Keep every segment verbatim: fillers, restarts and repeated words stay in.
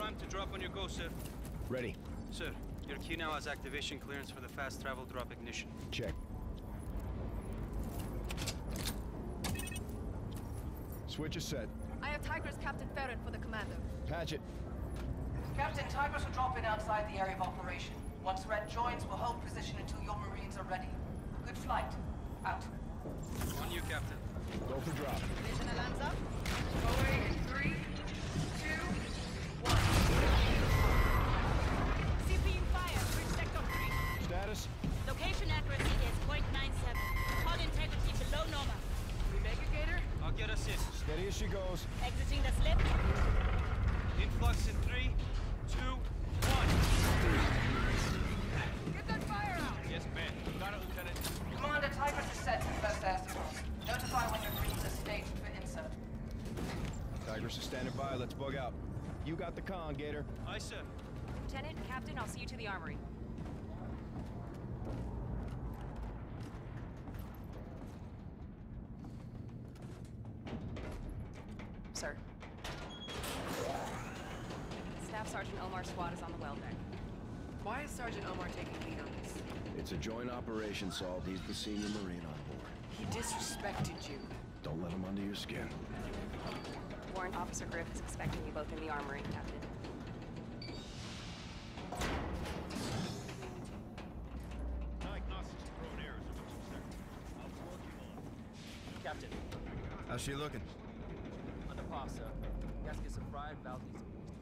time to drop on your go, sir. Ready. Sir, your key now has activation clearance for the fast travel drop ignition. Check. Switch is set. I have Tigris Captain Farron for the commander. Patch it. Captain, Tigris will drop in outside the area of operation. Once Red joins, we'll hold position until your Marines are ready. Good flight. Out. On you, Captain. Go for drop. Vision alarms up. Away in three, two, one. C P U fire, bridge sector three. Status? Location accuracy is zero point nine seven. Hull integrity below normal. We make it, Gator? I'll get us in. Steady as she goes. Exiting the slip. Influx in three, two, one. Get that fire out! Yes, ma'am. Got it, Lieutenant. Commander, Tigris is set to first air support. Notify when your Marines are staged for insert. Tigris is standing by. Let's bug out. You got the con, Gator. Aye, sir. Lieutenant, Captain, I'll see you to the armory. Sir. Staff Sergeant Omar's squad is on the well deck. Why is Sergeant Omar taking lead on this? It's a joint operation, Salt. He's the senior Marine on board. He disrespected you. Don't let him under your skin. Warrant Officer Griff is expecting you both in the armory, Captain. Diagnostics have thrown errors of what you said. I'll work you on. Captain, How's she looking? under par, sir. Gaskets are fried, valve needs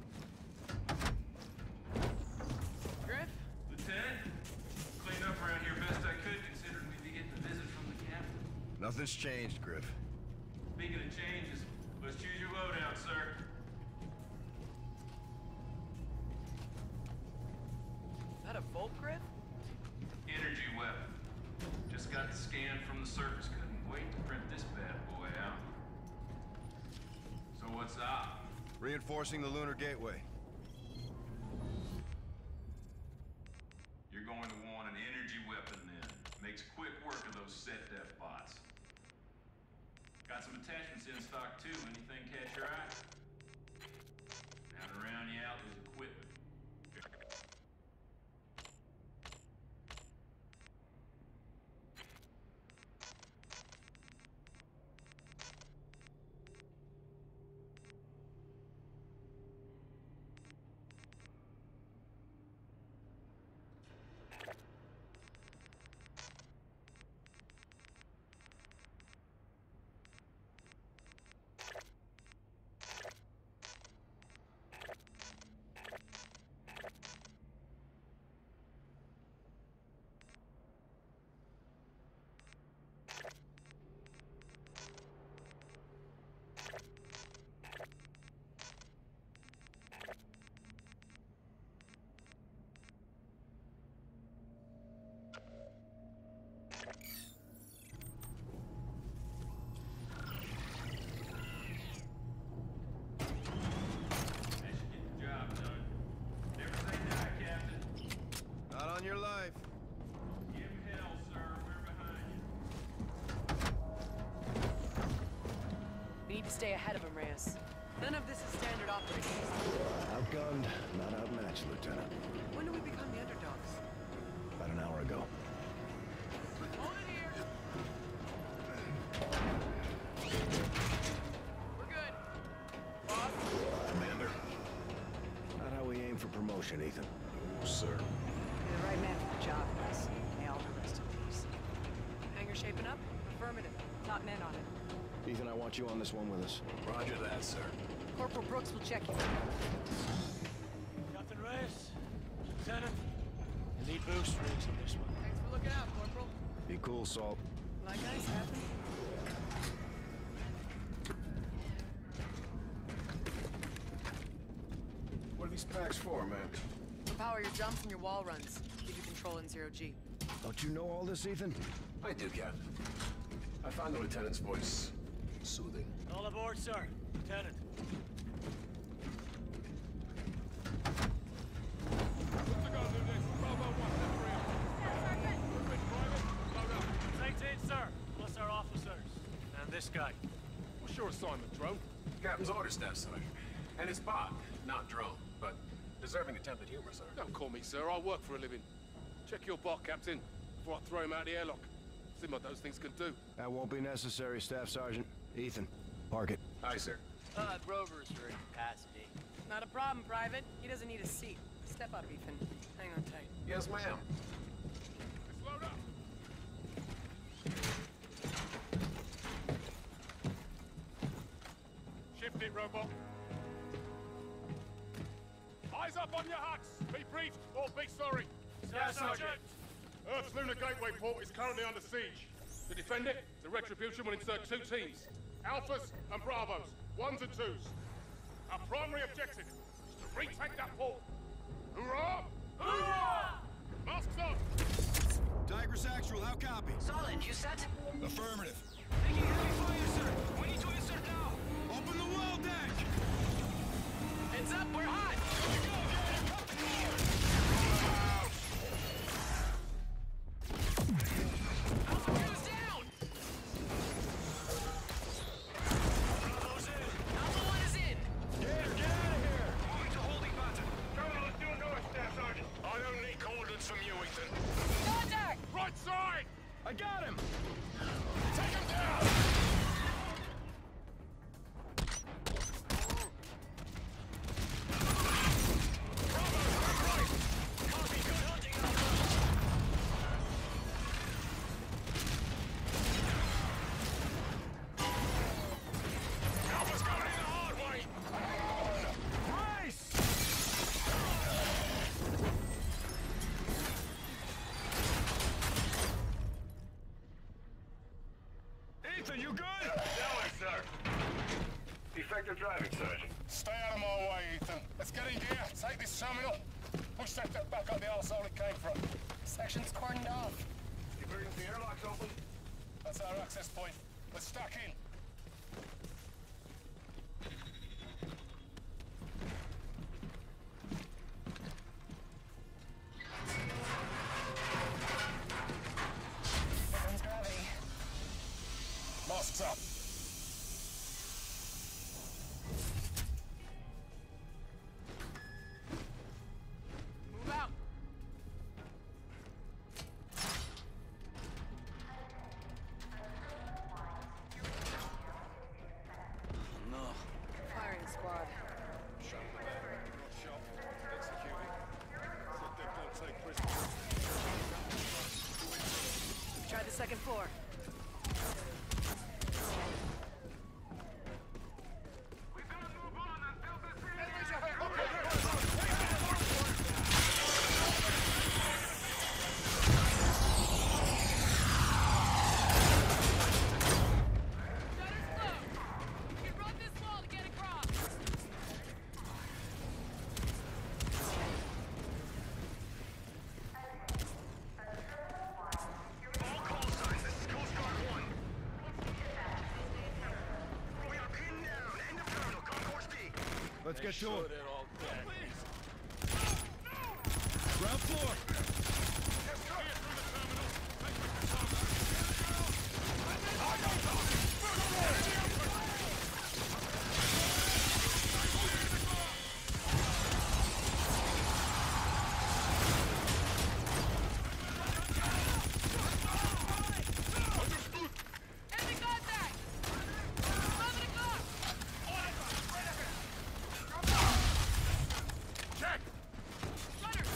Griff? Lieutenant, cleaned up around here best I could, considering we'd be getting a visit from the captain. Nothing's changed, Griff. Speaking of changes, let's choose your loadout, sir. Is that a Volt, Griff? Energy weapon. Just got the scan from the surface. Couldn't wait to print this bad boy out. So what's up? Reinforcing the lunar gateway. You're going to want an energy weapon then. Makes quick work of those set def bots. Got some attachments in stock too. Anything catch your eye? Now to round you out, there's equipment. Not on your life. Give hell, sir. We're behind you. We need to stay ahead of him, Reyes. None of this is standard operating. Outgunned, not outmatched, Lieutenant. When do we become the underdogs? About an hour ago. Hold it here! We're good. Boss? Commander. Not how we aim for promotion, Ethan. Sir. You're the right man for the job, Reyes. May all the rest in peace. Hangar shaping up? Affirmative. Top men on it. Ethan, I want you on this one with us. Roger that, sir. Corporal Brooks will check you. Captain Reyes, Lieutenant, you need boost rigs on this one. Thanks for looking out, Corporal. Be cool, Salt. Like ice happen. What are these packs for, man? To power your jumps and your wall runs. Give you control in zero G. Don't you know all this, Ethan? I do, Captain. I found the lieutenant's voice soothing. All aboard, sir. Lieutenant. Take in, sir. Plus our officers. And this guy. What's your assignment, drone? Captain's orders, Staff Sergeant. And it's Bach, not Drone, but deserving attempted humor, sir. Don't call me sir, I work for a living. Check your bot, Captain, before I throw him out the airlock. See what those things can do. That won't be necessary, Staff Sergeant. Ethan, park it. Aye, sir. Uh, Rover's for capacity. Not a problem, Private. He doesn't need a seat. Step up, Ethan. Hang on tight. Yes, ma'am. Load up! Shift it, robot. Eyes up on your huts! Be brief or be sorry. Yes, Sergeant. Earth's lunar gateway port is currently under siege. To defend it, the Retribution will insert two teams. Alphas and Bravos, ones and twos. Our primary objective is to retake that port. Hoorah! Hoorah! Masks up! Tigris Actual, how copy? Solid, you set? Affirmative. Taking heavy fire, sir. We need to insert now. Open the well deck! Heads up, we're hot! Right side! I got him! Take him down! Alpha's coming in the hard way! Brace! Ethan, you good? Down, sir. Effective driving, Sergeant. Stay out of my way, Ethan. Let's get in gear, take this terminal, push that thing back up the arsehole it came from. Section's cordoned off. Emergency airlocks open. That's our access point. Let's stack in. Here comes gravity. Masks up. Move out. No. Firing squad. Shut the door. Not shot. Executing. Said they don't take prisoners. Try the second floor. We've got to move on and fill this in. Enemies ahead! Okay, Shutter's closed. You can run this wall to get across. All call signs. This is Coast Guard one. We are pinned down. End of terminal. Concourse D. Let's get to Sure it. they're all dead. Ground floor. Enemy contact! eleven o'clock! check! Shutter!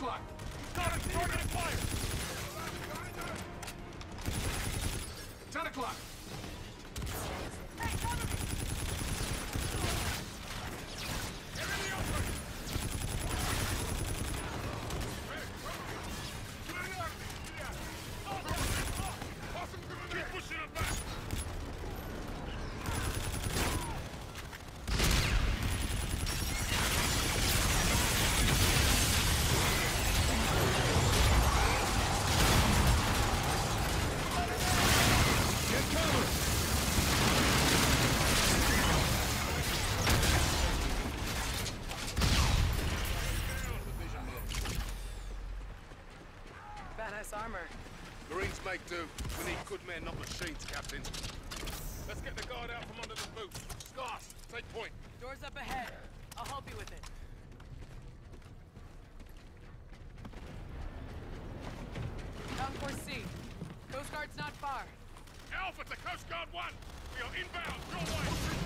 o'clock! Got it! Target acquired! ten o'clock! Hey, cover me! Get in the open! Keep pushing it back! Badass armor. Marines make do. We need good men, not machines, Captain. Let's get the guard out from under the boot. Scars, take point. Doors up ahead. I'll help you with it. Down for C. Coast Guard's not far. Alpha to Coast Guard one! We are inbound, your way!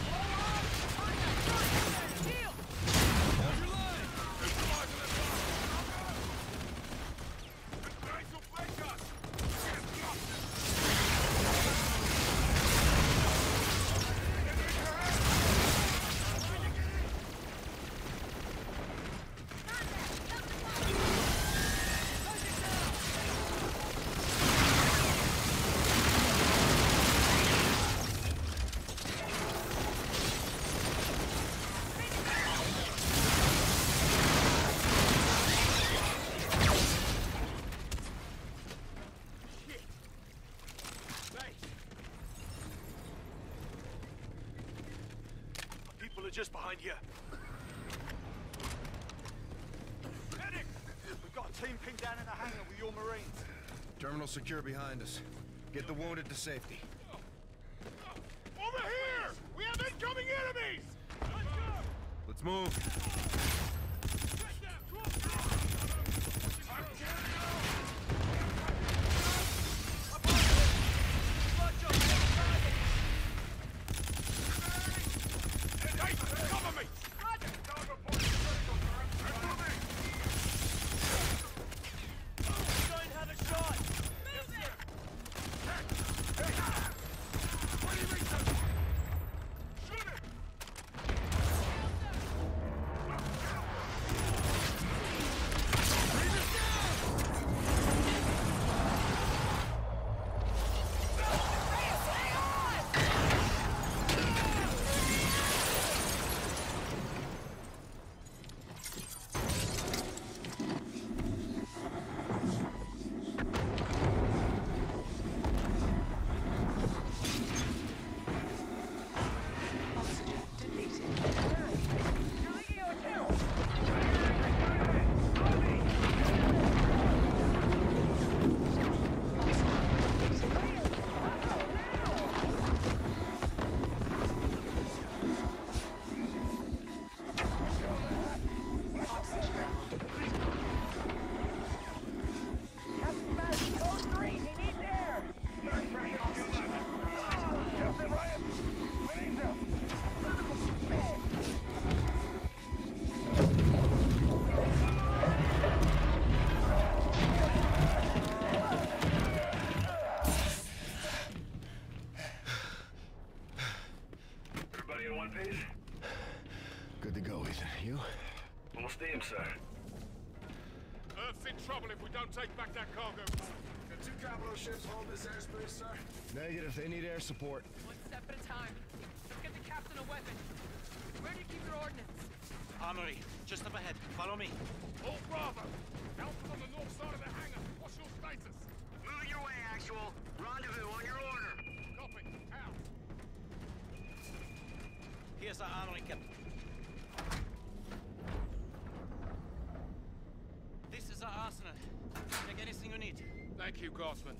Shield! Hold your line! Neutralizing the gun! Ready to flank us! Get blocked! Just behind you. Medic! We've got a team pinned down in the hangar with your Marines. Terminal secure behind us. Get the wounded to safety. Over here! We have incoming enemies! Let's go! Let's move. Cover me! Don't have a shot! Shoot it! Good to go, Ethan. You? Full steam, sir. Earth's in trouble if we don't take back that cargo. Can two capital ships hold this airspace, sir? Negative. They need air support. One step at a time. Let's get the captain a weapon. Where do you keep your ordnance? Armory, just up ahead. Follow me. All Bravo! Alpha's on the north side of the hangar. What's your status? Moving your way, Actual. Rendezvous on your order. Copy. Out. Here's our armory, Captain. This is our arsenal. Take anything you need. Thank you, Guardsman.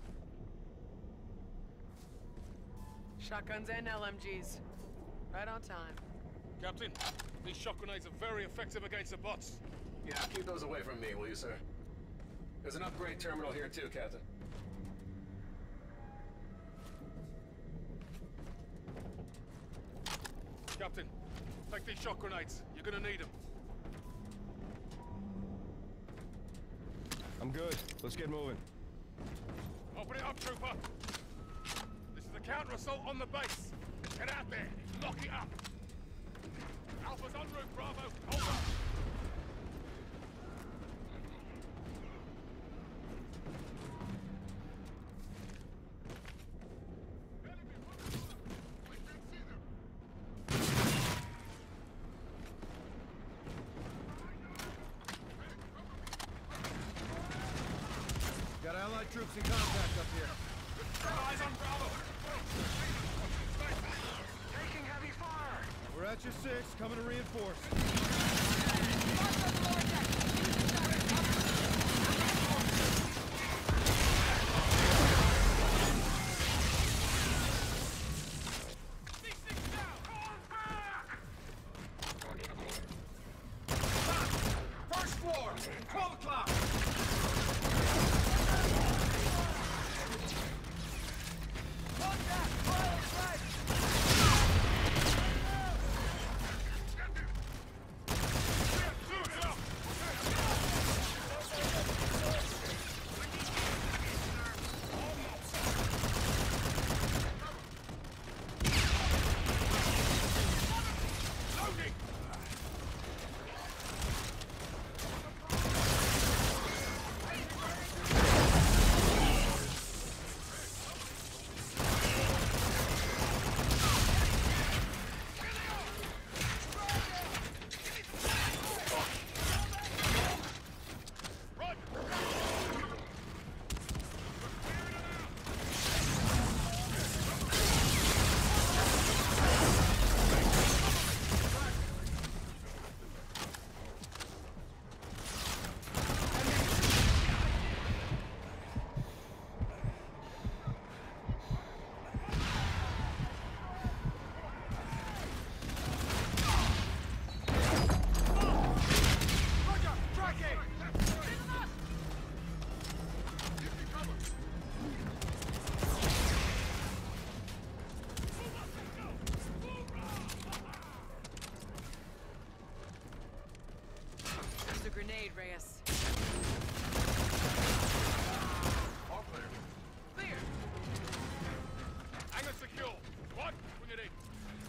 Shotguns and L M Gs. Right on time. Captain, these shock grenades are very effective against the bots. Yeah, keep those away from me, will you, sir? There's an upgrade terminal here too, Captain. Captain, take these shock grenades. You're gonna need them. I'm good. Let's get moving. Open it up, trooper. This is a counter-assault on the base. Get out there. Lock it up. Alpha's en route, Bravo. Hold up. Got Allied troops in contact up here. Eyes on Bravo. Taking heavy fire. We're at your six, coming to reinforce. First floor, twelve o'clock. Grenade, Reyes. All clear. Clear. Hangar secure. What? Bring it in.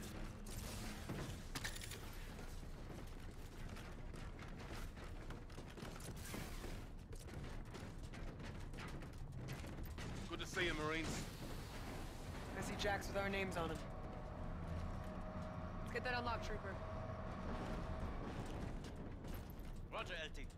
Good to see you, Marines. I see jacks with our names on them. Let's get that unlocked, trooper. Roger, L T.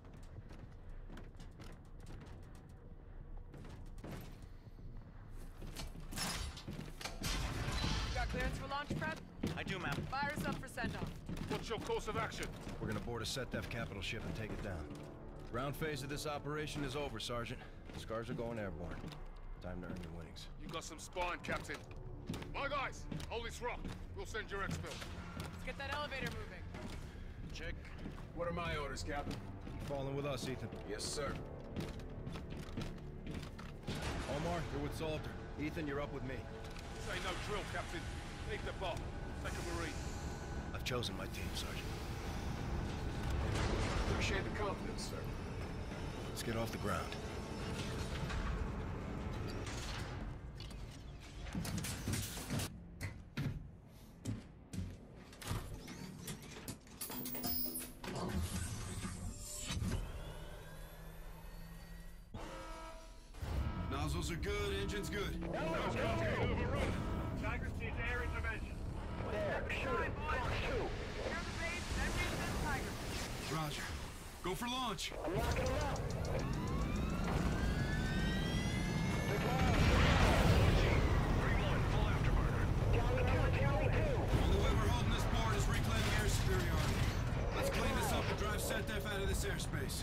You got clearance for launch prep? I do, ma'am. Fire us up for send-off. What's your course of action? We're gonna board a SetDef capital ship and take it down. Ground phase of this operation is over, Sergeant. Scars are going airborne. Time to earn your winnings. You got some spine, Captain. My guys, hold this rock. We'll send your exfil. Let's get that elevator moving. Check. What are my orders, Captain? Falling with us, Ethan. Yes, sir. Omar, you're with Salter. Ethan, you're up with me. Say no drill, Captain. Leave the bot. Take a Marine. I've chosen my team, Sergeant. Appreciate the confidence, sir. Let's get off the ground. Nozzles are good, engine's good. Tigers needs air intervention. There, shoot it. Fox two. Clear the base, then resend Tigers. Roger. Go for launch. I'm locking them up. Only way we're holding this board is reclaiming air superiority. Let's clean this up and drive SetDef out of this airspace.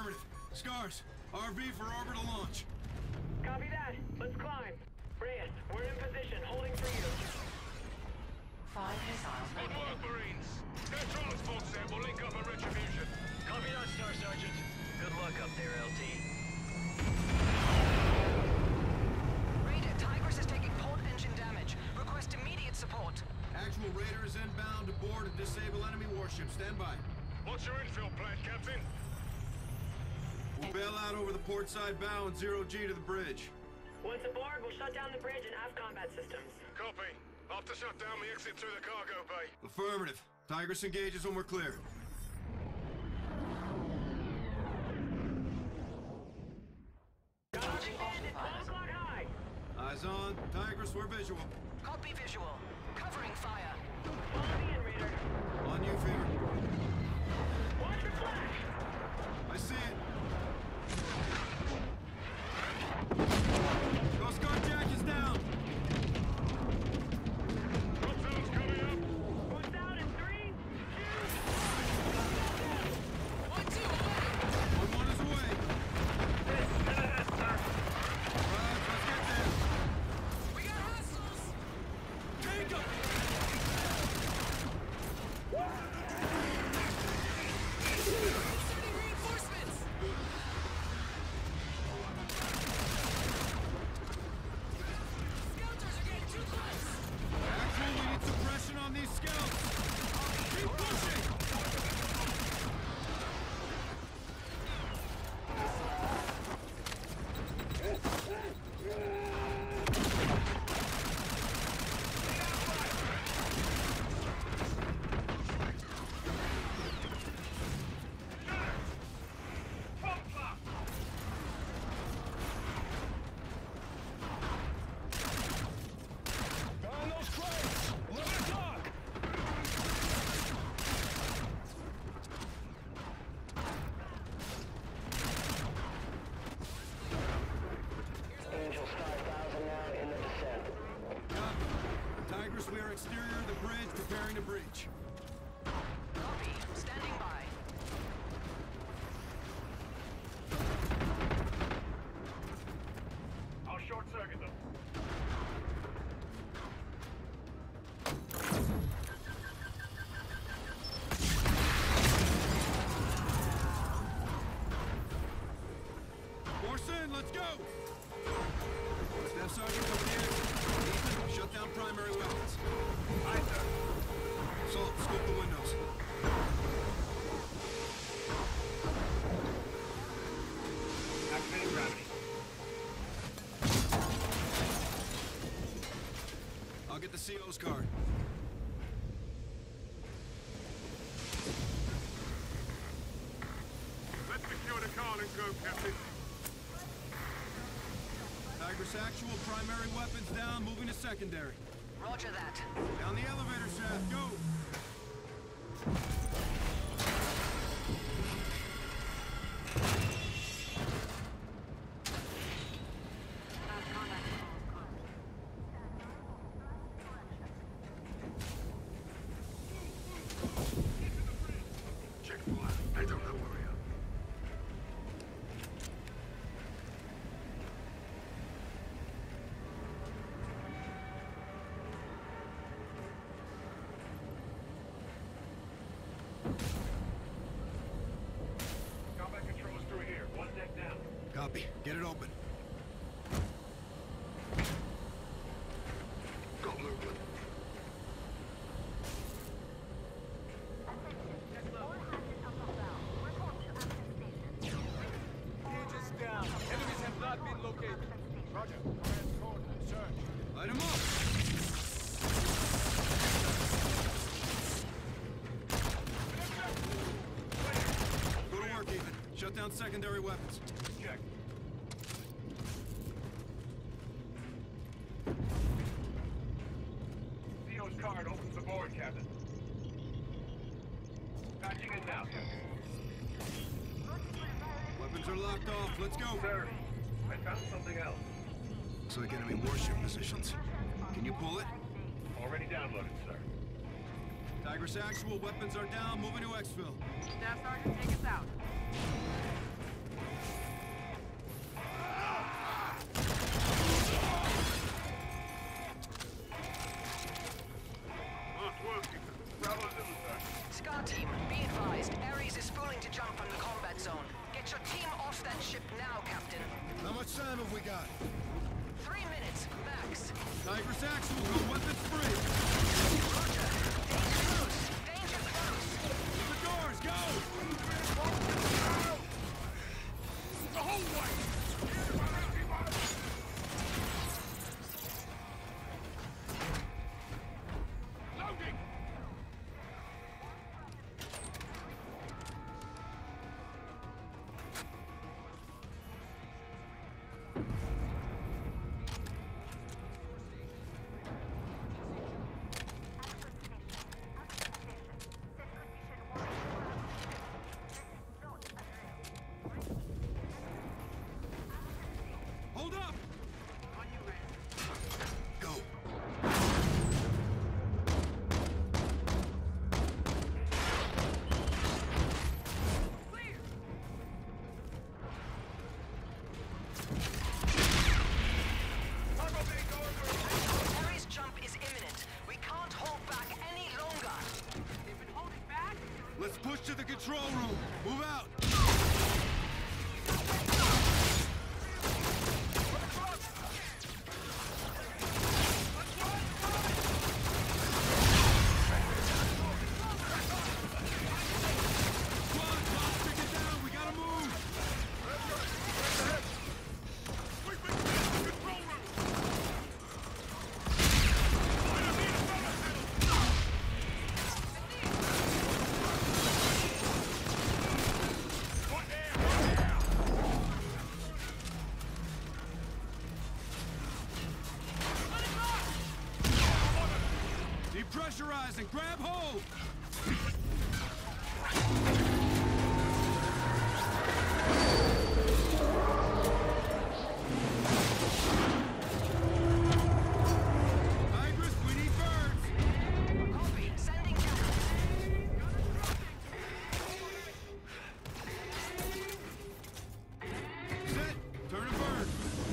Affirmative. Scars, R V for orbital launch. Copy that. Let's climb. Reyes, we're in position, holding for you. Five missiles Good remaining. work, Marines. Their transport set will link up at Retribution. Copy that, Star Sergeant. Good luck up there, L T. Raider, Tigris is taking port engine damage. Request immediate support. Actual Raiders inbound to board and disable enemy warship. Stand by. What's your infill plan, Captain? We'll bail out over the port side bow and zero G to the bridge. Once aboard, we'll shut down the bridge and aft combat systems. Copy. After shut down, we exit through the cargo bay. Affirmative. Tigris engages when we're clear. Launching twelve autopilot. o'clock high. Eyes on. Tigris, we're visual. Copy visual. Covering fire. Follow me in, Raider. On you, Fever. Watch your flash. I see it. Coast Guard Jack is down. Drop zone's coming up. Goes down in three, two, One, two, away! One one is away. Right, let's get there. We got hostiles! Take 'em! Sending reinforcements! Scouters are getting too close! Actually, we need suppression on these scouts. Keep pushing. On those crates! Let it dock! Angels five thousand now in the descent. Copy. Tigris, we are exterior of the bridge, preparing to breach. Copy. Standing by. I'll short circuit them. Force in, let's go! Staff Sergeant, come here. Ethan, shut down primary weapons. Aye, sir. Salt, scope the windows. Activating gravity. I'll get the C O's card. Let's secure the Carlin Grove, Captain. Tigris actual, primary weapons down, moving to secondary. Roger that. Down the elevator shaft, go! Check fire. I don't know where we are. Combat controls through here. One deck down. Copy. Get it open. Got movement. Engines down. Enemies have not been located. Roger. Command coordinate. Search. Light 'em up! Go to work, Ethan. Shut down secondary weapons. Check. Theo's card opens the board, Captain. Patching in now, Weapons are locked off. Let's go. Sir, I found something else. Looks like enemy warship positions. Can you pull it? Already downloaded, sir. Tigris actual, weapons are down, moving to exfil. Staff Sergeant, take us out. we got? Three minutes, max. Tigress Actual, go weapons free. Roger. Danger close. Danger close. The doors, go! The whole way! Loading! Hold up! Go. Harry's jump is imminent. We can't hold back any longer. They've been holding back. Let's push to the control room. Move out. Squad, boss, take it down. We gotta move. We've been sent to control room! What there? What there? Depressurizing. Grab hold. Tigress, we need birds. Copy. Sending chemicals. Set. Turn and burn.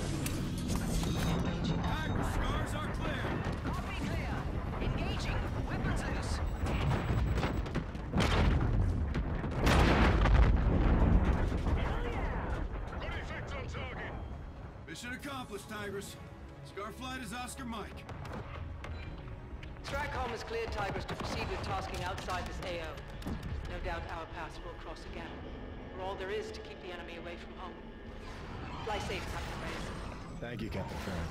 Tigress, scars are clear. Copy clear. Engaging. Weapons loose. Ready, fix on target! Mission accomplished, Tigress. Scarflight is Oscar Mike. Stratcom has cleared Tigress to proceed with tasking outside this A O. No doubt our paths will cross again. We're all there is to keep the enemy away from home. Fly safe, Captain Reyes. Thank you, Captain Farron.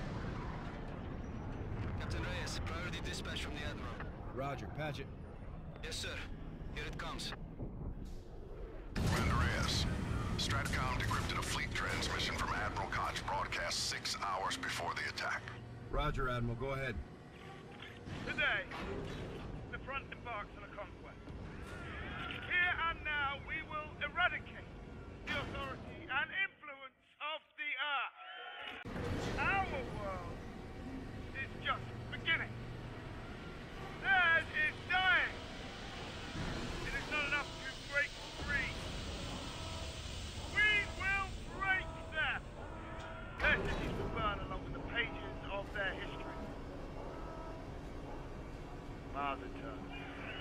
Captain Reyes, priority dispatch from the Admiral. Roger, patch it. Yes, sir. Here it comes. Commander Reyes, Stratcom decrypted a fleet transmission from Admiral Koch broadcast six hours before the attack. Roger, Admiral. Go ahead. Today, the front embarks on a conquest. Here and now, we will eradicate the authority and influence of the Earth. Our world is just beginning. Theirs is dying. It is not enough to break free. We will break them. Their cities will burn along with the pages of their history. Mother tongue.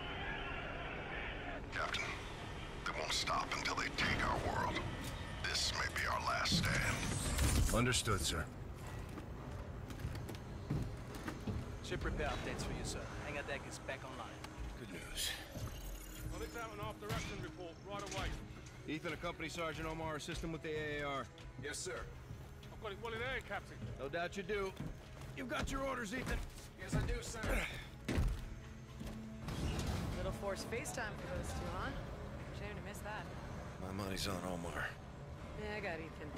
Captain, they won't stop until they take our world. This may be our last stand. Understood, sir. Ship repair updates for you, sir. Hangar deck is back online. Good news. I'll let out an after-action report right away. Ethan, accompany Sergeant Omar, assist him with the A A R. Yes, sir. I've got it well in hand, Captain. No doubt you do. You've got your orders, Ethan. Yes, I do, sir. Little forced FaceTime for those two, huh? Shame to miss that. My money's on Omar. Yeah, I got Ethan.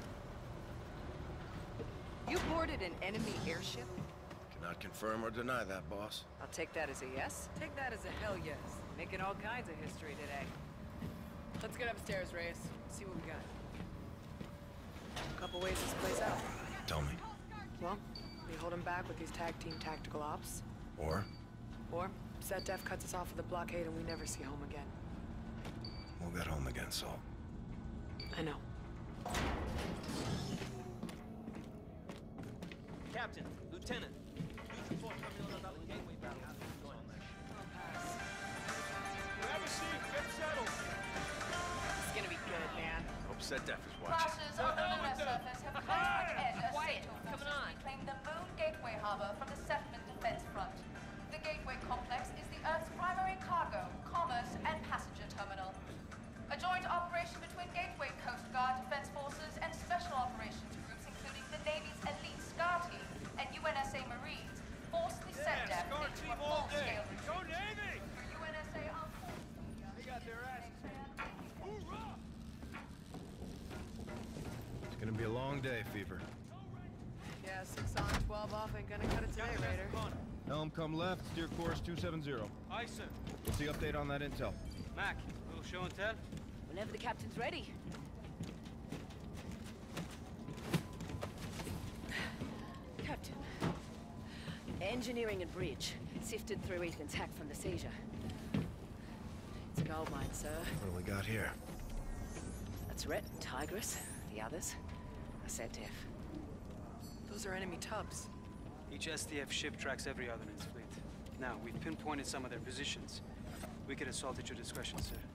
You boarded an enemy airship? Cannot confirm or deny that, boss. I'll take that as a yes. Take that as a hell yes. Making all kinds of history today. Let's get upstairs, Reyes. See what we got. A couple ways this plays out. Tell me. Well, we hold them back with these tag team tactical ops. Or? Or SetDef cuts us off with a blockade and we never see home again. We'll get home again, Saul. I know. Captain, Lieutenant. Huge report coming on about the gateway battle. Whatever, see, get settled. It's gonna be good, man. Hope SetDef is watching. Clashes on the lunar surface have come to an end as Sato forces reclaim the Moon Gateway harbor from the settlement defense front. The Gateway complex is the Earth's primary cargo, commerce, and passenger terminal. A joint operation between Gateway Coast Guard Defense Forces and Special Operations groups, including the Navy's elite SCAR team and U N S A Marines, forced the SetDef into a full-scale retreat. Go Navy! For U N S A armed forces, They got their asses. Hoorah! It's gonna be a long day, Fever. Yeah, six on, twelve off ain't gonna cut it today, Raider. Helm, come left, steer course two seven zero. Aye, sir. What's the update on that intel? Mac, little show and tell? Whenever the captain's ready. Captain. Engineering and bridge. Sifted through Ethan's hack from the seizure. It's a gold mine, sir. What do we got here? That's Rhett, Tigress, the others. A SetDef. Those are enemy tubs. Each S D F ship tracks every other in its fleet. Now, we've pinpointed some of their positions. We can assault at your discretion, sir.